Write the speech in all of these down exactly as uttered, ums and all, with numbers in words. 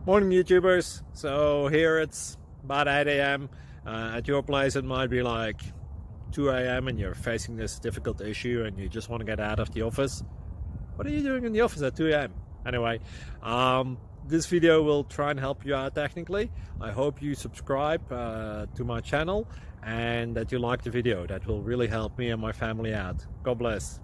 Morning YouTubers. So here it's about eight A M Uh, at your place it might be like two A M and you're facing this difficult issue and you just want to get out of the office. What are you doing in the office at two A M? Anyway, um, this video will try and help you out technically. I hope you subscribe uh, to my channel and that you like the video. That will really help me and my family out. God bless.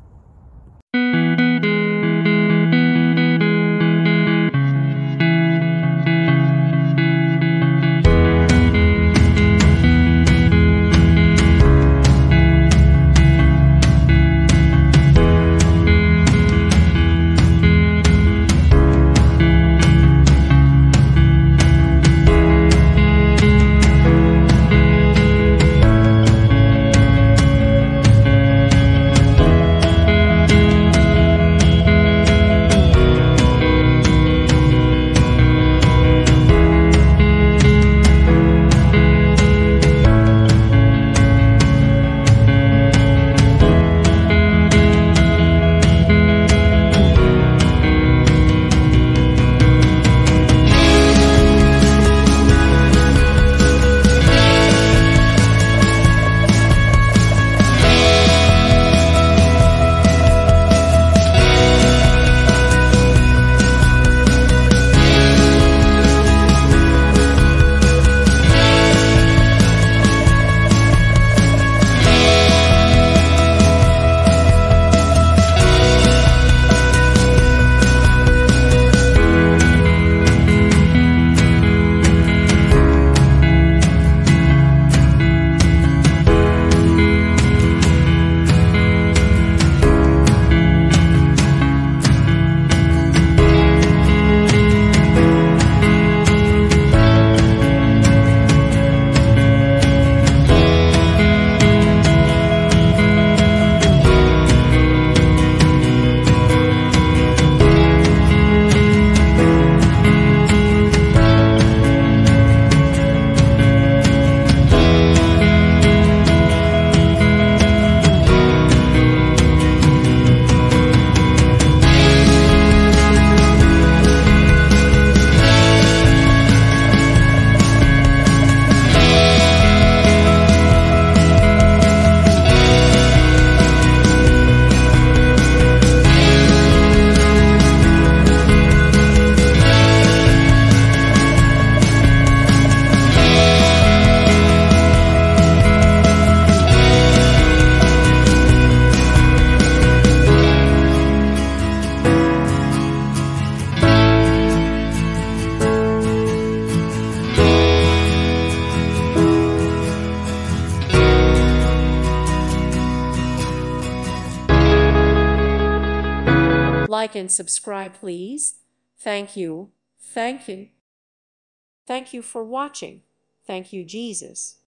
Like and subscribe, please. Thank you. Thank you. Thank you for watching. Thank you, Jesus.